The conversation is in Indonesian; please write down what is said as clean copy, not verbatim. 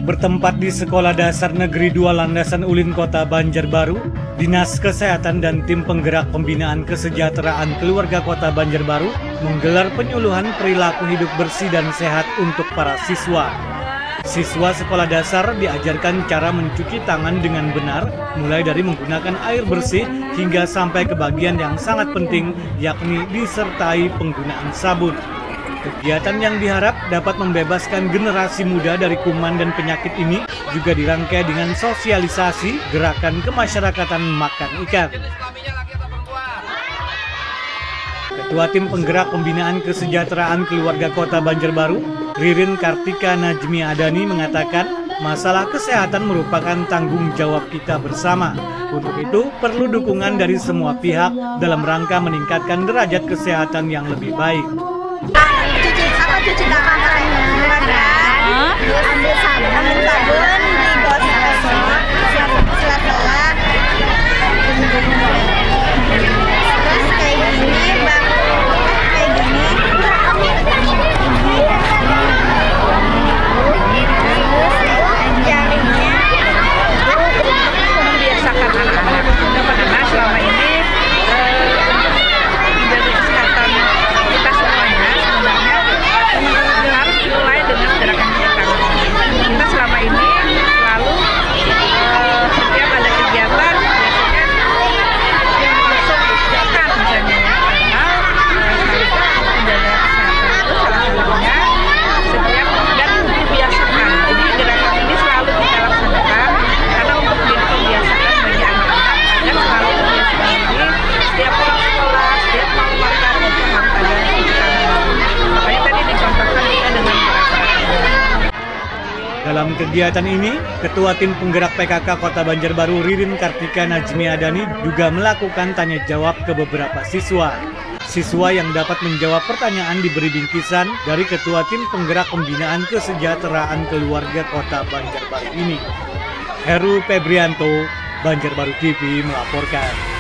Bertempat di Sekolah Dasar Negeri 2 Landasan Ulin Kota Banjarbaru, Dinas Kesehatan dan Tim Penggerak Pembinaan Kesejahteraan Keluarga Kota Banjarbaru menggelar penyuluhan perilaku hidup bersih dan sehat untuk para siswa. Siswa sekolah dasar diajarkan cara mencuci tangan dengan benar, mulai dari menggunakan air bersih hingga sampai ke bagian yang sangat penting, yakni disertai penggunaan sabun. Kegiatan yang diharap dapat membebaskan generasi muda dari kuman dan penyakit ini juga dirangkai dengan sosialisasi gerakan kemasyarakatan makan ikan. Ketua Tim Penggerak Pembinaan Kesejahteraan Keluarga Kota Banjarbaru, Ririn Kartika Najmi Adani mengatakan, masalah kesehatan merupakan tanggung jawab kita bersama. Untuk itu, perlu dukungan dari semua pihak dalam rangka meningkatkan derajat kesehatan yang lebih baik. Cuci tangan terus ambil sabun digosok sela-sela, terus kayak gini bang, kayak gini terus jarinya membiasakan anak-anak selama ini menjadi kesehatan kita semuanya. Sebenarnya harus mulai dengan gerakan kita. Kita selama ini selalu setiap ada kegiatan biasanya yang langsung makan misalnya, padahal seharusnya menjaga kesehatan itu salah satunya setiap dan dibiasakan. Jadi gerakan ini selalu kita laksanakan karena untuk membiasakan bagi anak-anak agar selalu membiasakan diri setiap pulang sekolah, setiap mau makan itu harus ada cuci tangan. Makanya tadi dicontohkan juga dengan Dalam kegiatan ini, Ketua Tim Penggerak PKK Kota Banjarbaru Ririn Kartika Najmi Adani juga melakukan tanya jawab ke beberapa siswa. Siswa yang dapat menjawab pertanyaan diberi bingkisan dari Ketua Tim Penggerak Pembinaan Kesejahteraan Keluarga Kota Banjarbaru ini. Heru Febrianto, Banjarbaru TV melaporkan.